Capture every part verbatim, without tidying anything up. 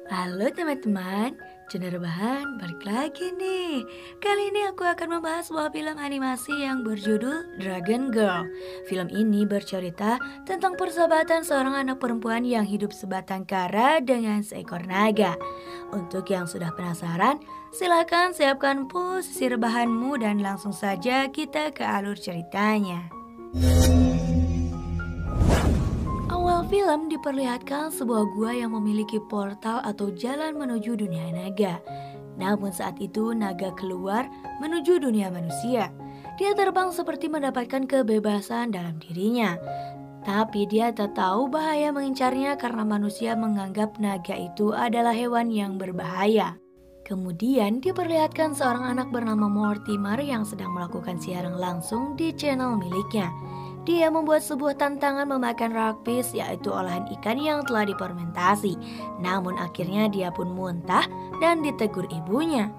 Halo teman-teman, Juna Rebahan balik lagi nih. Kali ini aku akan membahas sebuah film animasi yang berjudul Dragon Girl. Film ini bercerita tentang persahabatan seorang anak perempuan yang hidup sebatang kara dengan seekor naga. Untuk yang sudah penasaran, silakan siapkan posisi rebahanmu dan langsung saja kita ke alur ceritanya. Awal film diperlihatkan sebuah gua yang memiliki portal atau jalan menuju dunia naga. Namun saat itu naga keluar menuju dunia manusia. Dia terbang seperti mendapatkan kebebasan dalam dirinya. Tapi dia tak tahu bahaya mengincarnya karena manusia menganggap naga itu adalah hewan yang berbahaya. Kemudian diperlihatkan seorang anak bernama Mortimer yang sedang melakukan siaran langsung di channel miliknya. Dia membuat sebuah tantangan memakan rockfish, yaitu olahan ikan yang telah difermentasi. Namun akhirnya dia pun muntah dan ditegur ibunya.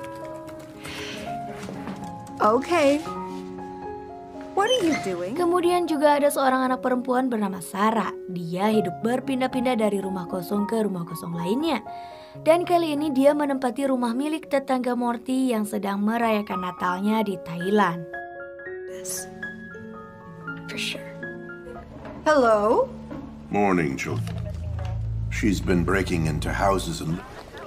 Okay. What are you doing? Kemudian juga ada seorang anak perempuan bernama Sarah. Dia hidup berpindah-pindah dari rumah kosong ke rumah kosong lainnya. Dan kali ini dia menempati rumah milik tetangga Morty yang sedang merayakan Natalnya di Thailand. This. For sure. Hello? Morning, children. She's been breaking into houses and...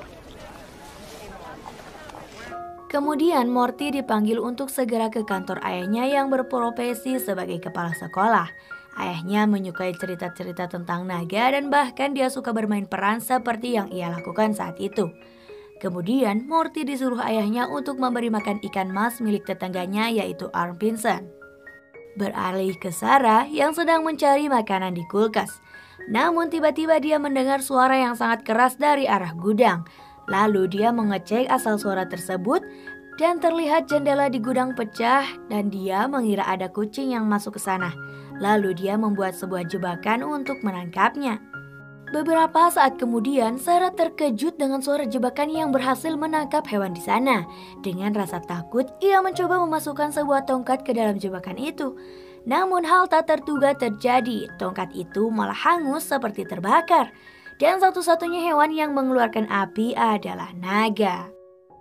Kemudian Morty dipanggil untuk segera ke kantor ayahnya yang berprofesi sebagai kepala sekolah. Ayahnya menyukai cerita-cerita tentang naga dan bahkan dia suka bermain peran seperti yang ia lakukan saat itu. Kemudian Morty disuruh ayahnya untuk memberi makan ikan mas milik tetangganya yaitu Arn Vincent. Beralih ke Sarah yang sedang mencari makanan di kulkas. Namun tiba-tiba dia mendengar suara yang sangat keras dari arah gudang. Lalu dia mengecek asal suara tersebut dan terlihat jendela di gudang pecah dan dia mengira ada kucing yang masuk ke sana. Lalu dia membuat sebuah jebakan untuk menangkapnya. Beberapa saat kemudian, Sarah terkejut dengan suara jebakan yang berhasil menangkap hewan di sana. Dengan rasa takut, ia mencoba memasukkan sebuah tongkat ke dalam jebakan itu. Namun hal tak terduga terjadi, tongkat itu malah hangus seperti terbakar. Dan satu-satunya hewan yang mengeluarkan api adalah naga.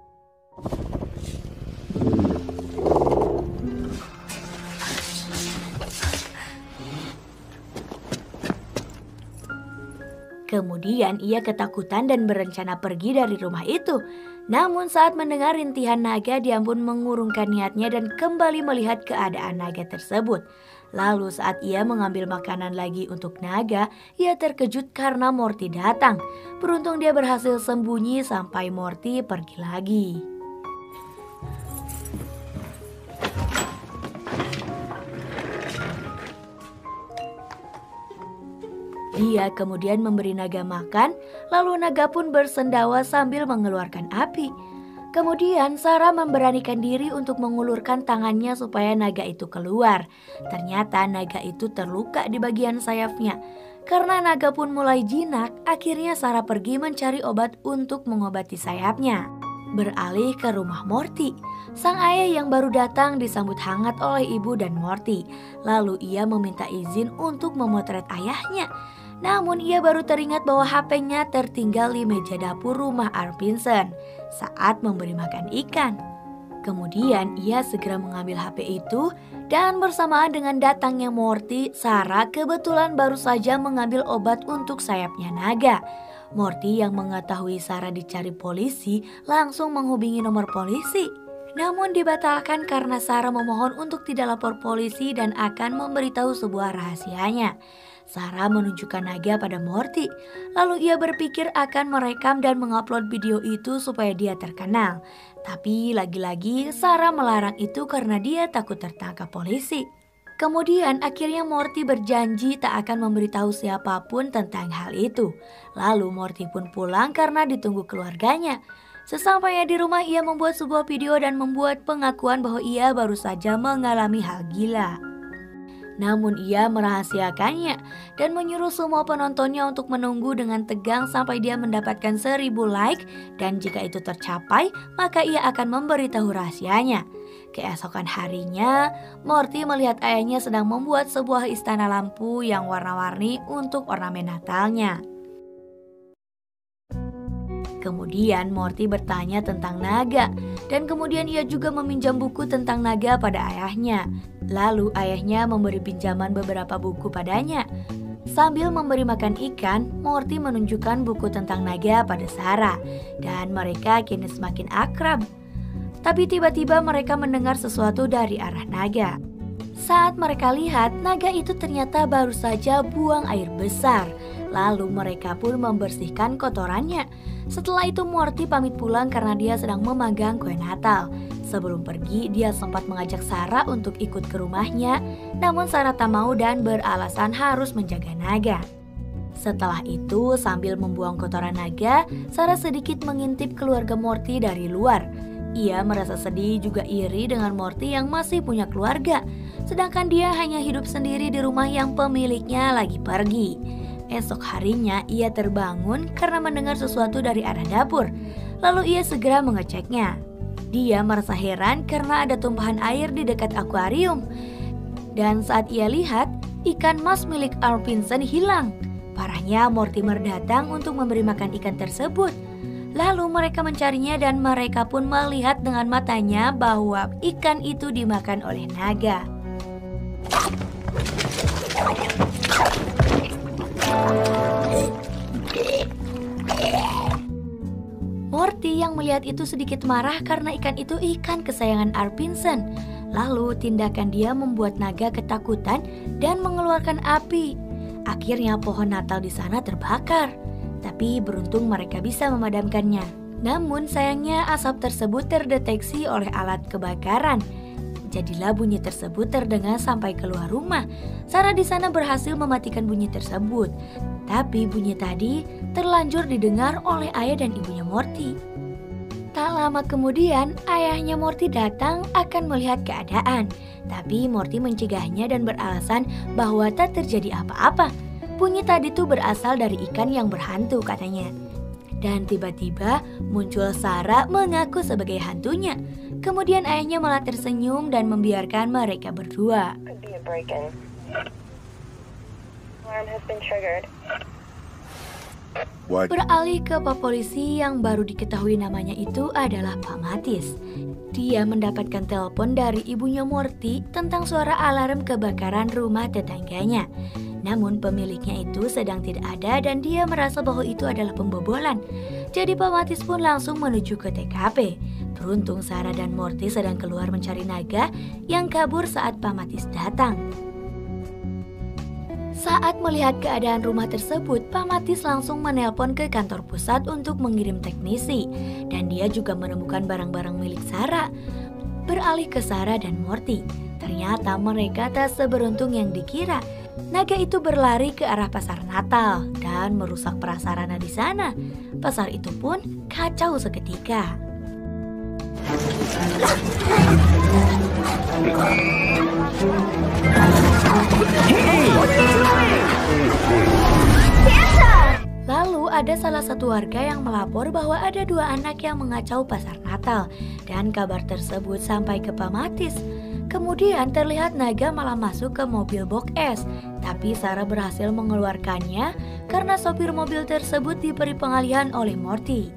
Kemudian ia ketakutan dan berencana pergi dari rumah itu. Namun saat mendengar rintihan naga, dia pun mengurungkan niatnya dan kembali melihat keadaan naga tersebut. Lalu saat ia mengambil makanan lagi untuk naga, ia terkejut karena Morty datang. Beruntung dia berhasil sembunyi sampai Morty pergi lagi. Dia kemudian memberi naga makan, lalu naga pun bersendawa sambil mengeluarkan api. Kemudian Sarah memberanikan diri untuk mengulurkan tangannya supaya naga itu keluar. Ternyata naga itu terluka di bagian sayapnya. Karena naga pun mulai jinak, akhirnya Sarah pergi mencari obat untuk mengobati sayapnya. Beralih ke rumah Morty. Sang ayah yang baru datang disambut hangat oleh ibu dan Morty. Lalu ia meminta izin untuk memotret ayahnya. Namun ia baru teringat bahwa H P-nya tertinggal di meja dapur rumah Arn Vincent saat memberi makan ikan. Kemudian ia segera mengambil H P itu dan bersamaan dengan datangnya Morty, Sarah kebetulan baru saja mengambil obat untuk sayapnya naga. Morty yang mengetahui Sarah dicari polisi langsung menghubungi nomor polisi. Namun dibatalkan karena Sarah memohon untuk tidak lapor polisi dan akan memberitahu sebuah rahasianya. Sarah menunjukkan naga pada Morty. Lalu ia berpikir akan merekam dan mengupload video itu supaya dia terkenal. Tapi lagi-lagi Sarah melarang itu karena dia takut tertangkap polisi. Kemudian akhirnya Morty berjanji tak akan memberitahu siapapun tentang hal itu. Lalu Morty pun pulang karena ditunggu keluarganya. Sesampainya di rumah ia membuat sebuah video dan membuat pengakuan bahwa ia baru saja mengalami hal gila. Namun ia merahasiakannya dan menyuruh semua penontonnya untuk menunggu dengan tegang sampai dia mendapatkan seribu like dan jika itu tercapai maka ia akan memberitahu rahasianya. Keesokan harinya, Morty melihat ayahnya sedang membuat sebuah istana lampu yang warna-warni untuk ornamen Natalnya. Kemudian Morty bertanya tentang naga, dan kemudian ia juga meminjam buku tentang naga pada ayahnya. Lalu ayahnya memberi pinjaman beberapa buku padanya. Sambil memberi makan ikan, Morty menunjukkan buku tentang naga pada Sarah, dan mereka kini semakin akrab. Tapi tiba-tiba mereka mendengar sesuatu dari arah naga. Saat mereka lihat, naga itu ternyata baru saja buang air besar. Lalu mereka pun membersihkan kotorannya. Setelah itu Morty pamit pulang karena dia sedang memegang kue Natal. Sebelum pergi, dia sempat mengajak Sarah untuk ikut ke rumahnya. Namun Sarah tak mau dan beralasan harus menjaga naga. Setelah itu, sambil membuang kotoran naga, Sarah sedikit mengintip keluarga Morty dari luar. Ia merasa sedih juga iri dengan Morty yang masih punya keluarga, sedangkan dia hanya hidup sendiri di rumah yang pemiliknya lagi pergi. Esok harinya ia terbangun karena mendengar sesuatu dari arah dapur. Lalu ia segera mengeceknya. Dia merasa heran karena ada tumpahan air di dekat akuarium. Dan saat ia lihat, ikan mas milik Arl Vincent hilang. Parahnya Mortimer datang untuk memberi makan ikan tersebut. Lalu mereka mencarinya dan mereka pun melihat dengan matanya bahwa ikan itu dimakan oleh naga. Morty yang melihat itu sedikit marah karena ikan itu ikan kesayangan Arl Vincent. Lalu tindakan dia membuat naga ketakutan dan mengeluarkan api. Akhirnya pohon Natal di sana terbakar. Tapi beruntung mereka bisa memadamkannya. Namun sayangnya asap tersebut terdeteksi oleh alat kebakaran. Jadilah bunyi tersebut terdengar sampai keluar rumah. Sarah di sana berhasil mematikan bunyi tersebut. Tapi bunyi tadi terlanjur didengar oleh ayah dan ibunya Morty. Tak lama kemudian ayahnya Morty datang akan melihat keadaan. Tapi Morty mencegahnya dan beralasan bahwa tak terjadi apa-apa. Bunyi tadi tuh berasal dari ikan yang berhantu katanya. Dan tiba-tiba muncul Sarah mengaku sebagai hantunya. Kemudian ayahnya malah tersenyum dan membiarkan mereka berdua. What? Beralih ke Pak Polisi yang baru diketahui namanya itu adalah Pak Matis. Dia mendapatkan telepon dari ibunya Morty tentang suara alarm kebakaran rumah tetangganya. Namun pemiliknya itu sedang tidak ada dan dia merasa bahwa itu adalah pembobolan. Jadi Pak Matis pun langsung menuju ke T K P. Beruntung Sarah dan Morty sedang keluar mencari naga yang kabur saat Pak Matis datang. Saat melihat keadaan rumah tersebut, Pak Matis langsung menelpon ke kantor pusat untuk mengirim teknisi. Dan dia juga menemukan barang-barang milik Sarah. Beralih ke Sarah dan Morty, ternyata mereka tak seberuntung yang dikira. Naga itu berlari ke arah pasar Natal dan merusak prasarana di sana. Pasar itu pun kacau seketika. Lalu ada salah satu warga yang melapor bahwa ada dua anak yang mengacau pasar Natal dan kabar tersebut sampai ke Pak Matis. Kemudian terlihat naga malah masuk ke mobil box es, tapi Sarah berhasil mengeluarkannya karena sopir mobil tersebut diberi pengalihan oleh Morty.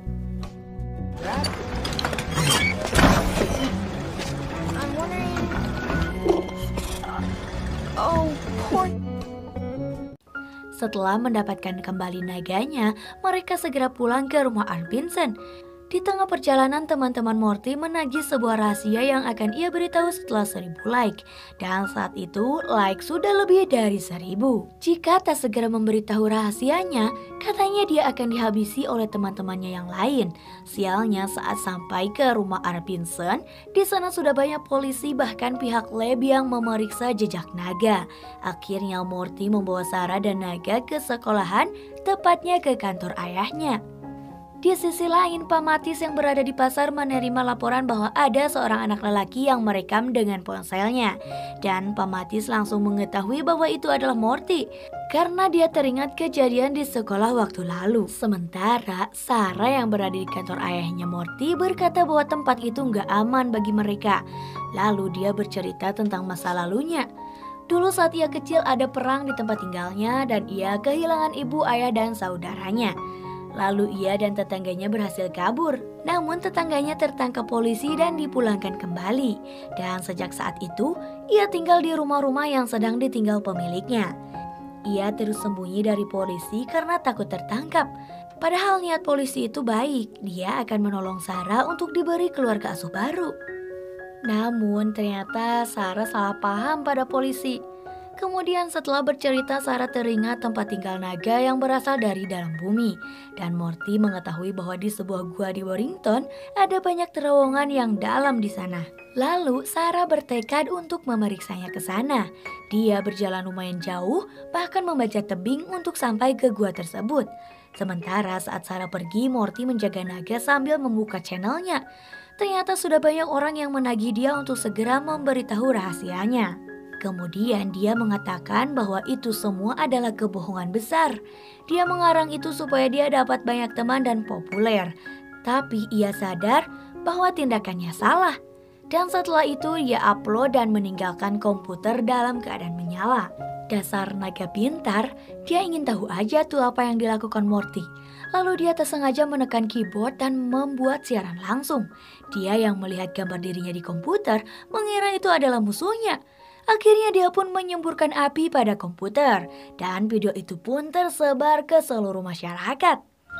Oh, poor. Setelah mendapatkan kembali naganya, mereka segera pulang ke rumah Arl Vincent. Di tengah perjalanan, teman-teman Morty menagih sebuah rahasia yang akan ia beritahu setelah seribu like. Dan saat itu, like sudah lebih dari seribu. Jika tak segera memberitahu rahasianya, katanya dia akan dihabisi oleh teman-temannya yang lain. Sialnya saat sampai ke rumah Arl Vincent, di sana sudah banyak polisi bahkan pihak lab yang memeriksa jejak naga. Akhirnya Morty membawa Sarah dan naga ke sekolahan, tepatnya ke kantor ayahnya. Di sisi lain, Pak Matis yang berada di pasar menerima laporan bahwa ada seorang anak lelaki yang merekam dengan ponselnya. Dan Pak Matis langsung mengetahui bahwa itu adalah Morty, karena dia teringat kejadian di sekolah waktu lalu. Sementara Sarah yang berada di kantor ayahnya Morty berkata bahwa tempat itu nggak aman bagi mereka. Lalu dia bercerita tentang masa lalunya. Dulu saat ia kecil ada perang di tempat tinggalnya dan ia kehilangan ibu, ayah, dan saudaranya. Lalu ia dan tetangganya berhasil kabur. Namun tetangganya tertangkap polisi dan dipulangkan kembali. Dan sejak saat itu, ia tinggal di rumah-rumah yang sedang ditinggal pemiliknya. Ia terus sembunyi dari polisi karena takut tertangkap. Padahal niat polisi itu baik, dia akan menolong Sarah untuk diberi keluarga asuh baru. Namun ternyata Sarah salah paham pada polisi. Kemudian setelah bercerita, Sarah teringat tempat tinggal naga yang berasal dari dalam bumi. Dan Morty mengetahui bahwa di sebuah gua di Warrington ada banyak terowongan yang dalam di sana. Lalu Sarah bertekad untuk memeriksanya ke sana. Dia berjalan lumayan jauh, bahkan membajak tebing untuk sampai ke gua tersebut. Sementara saat Sarah pergi, Morty menjaga naga sambil membuka channelnya. Ternyata sudah banyak orang yang menagih dia untuk segera memberitahu rahasianya. Kemudian dia mengatakan bahwa itu semua adalah kebohongan besar. Dia mengarang itu supaya dia dapat banyak teman dan populer. Tapi ia sadar bahwa tindakannya salah. Dan setelah itu ia upload dan meninggalkan komputer dalam keadaan menyala. Dasar naga pintar, dia ingin tahu aja tuh apa yang dilakukan Morty. Lalu dia tersengaja menekan keyboard dan membuat siaran langsung. Dia yang melihat gambar dirinya di komputer mengira itu adalah musuhnya. Akhirnya dia pun menyemburkan api pada komputer. Dan video itu pun tersebar ke seluruh masyarakat.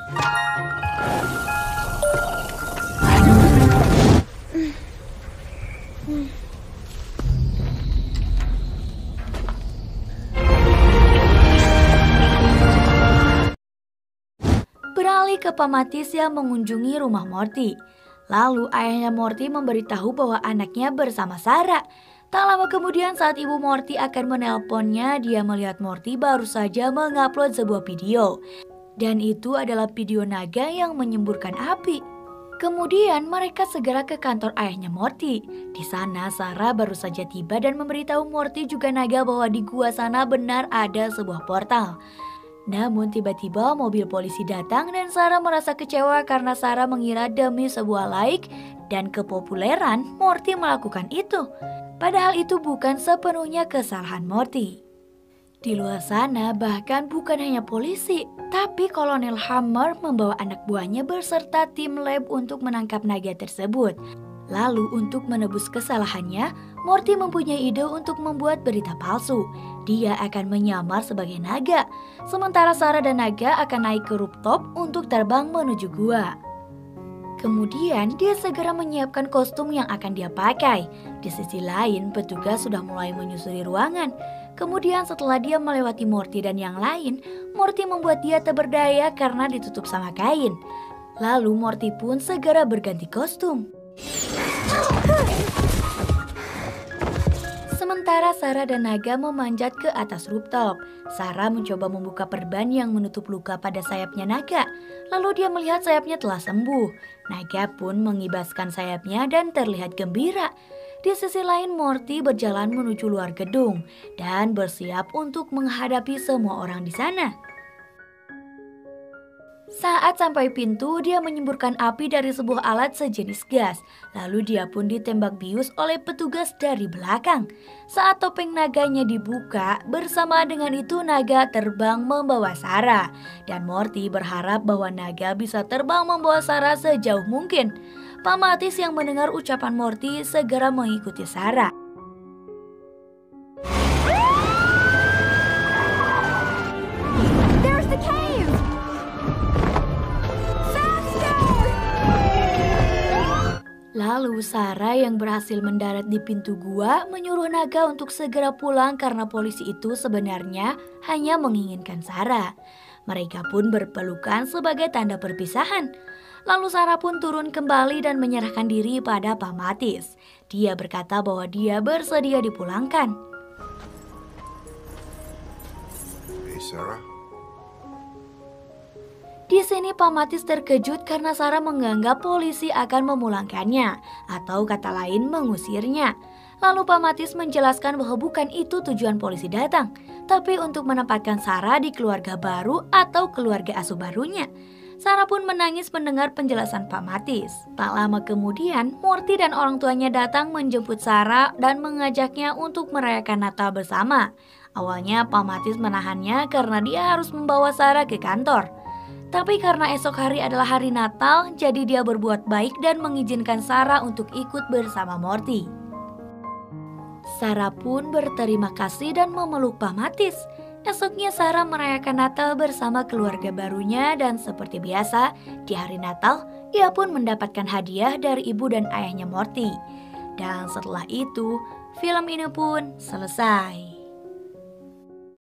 Beralih ke Pamatis yang mengunjungi rumah Morty. Lalu ayahnya Morty memberitahu bahwa anaknya bersama Sarah. Tak lama kemudian saat ibu Morty akan menelponnya, dia melihat Morty baru saja mengupload sebuah video. Dan itu adalah video naga yang menyemburkan api. Kemudian mereka segera ke kantor ayahnya Morty. Di sana Sarah baru saja tiba dan memberitahu Morty juga naga bahwa di gua sana benar ada sebuah portal. Namun tiba-tiba mobil polisi datang dan Sarah merasa kecewa karena Sarah mengira demi sebuah like dan kepopuleran Morty melakukan itu. Padahal itu bukan sepenuhnya kesalahan Morty. Di luar sana bahkan bukan hanya polisi, tapi Kolonel Hammer membawa anak buahnya beserta tim lab untuk menangkap naga tersebut. Lalu untuk menebus kesalahannya, Morty mempunyai ide untuk membuat berita palsu. Dia akan menyamar sebagai naga, sementara Sarah dan naga akan naik ke rooftop untuk terbang menuju gua. Kemudian dia segera menyiapkan kostum yang akan dia pakai. Di sisi lain, petugas sudah mulai menyusuri ruangan. Kemudian setelah dia melewati Morty dan yang lain, Morty membuat dia tak berdaya karena ditutup sama kain. Lalu Morty pun segera berganti kostum. Sementara Sarah dan naga memanjat ke atas rooftop. Sarah mencoba membuka perban yang menutup luka pada sayapnya naga. Lalu dia melihat sayapnya telah sembuh. Naga pun mengibaskan sayapnya dan terlihat gembira. Di sisi lain Morty berjalan menuju luar gedung dan bersiap untuk menghadapi semua orang di sana. Saat sampai pintu, dia menyemburkan api dari sebuah alat sejenis gas. Lalu dia pun ditembak bius oleh petugas dari belakang. Saat topeng naganya dibuka, bersama dengan itu naga terbang membawa Sarah. Dan Morty berharap bahwa naga bisa terbang membawa Sarah sejauh mungkin. Pamatis yang mendengar ucapan Morty segera mengikuti Sarah. There's the cave! Lalu Sarah yang berhasil mendarat di pintu gua menyuruh naga untuk segera pulang karena polisi itu sebenarnya hanya menginginkan Sarah. Mereka pun berpelukan sebagai tanda perpisahan. Lalu Sarah pun turun kembali dan menyerahkan diri pada Pamatis. Dia berkata bahwa dia bersedia dipulangkan. Hey, Sarah. Di sini Pamatis terkejut karena Sarah menganggap polisi akan memulangkannya, atau kata lain mengusirnya. Lalu Pamatis menjelaskan bahwa bukan itu tujuan polisi datang, tapi untuk menempatkan Sarah di keluarga baru atau keluarga asuh barunya. Sarah pun menangis mendengar penjelasan Pamatis. Tak lama kemudian, Morty dan orang tuanya datang menjemput Sarah dan mengajaknya untuk merayakan Natal bersama. Awalnya Pamatis menahannya karena dia harus membawa Sarah ke kantor. Tapi karena esok hari adalah hari Natal, jadi dia berbuat baik dan mengizinkan Sarah untuk ikut bersama Morty. Sarah pun berterima kasih dan memeluk Pak Matis. Esoknya Sarah merayakan Natal bersama keluarga barunya dan seperti biasa, di hari Natal, ia pun mendapatkan hadiah dari ibu dan ayahnya Morty. Dan setelah itu, film ini pun selesai.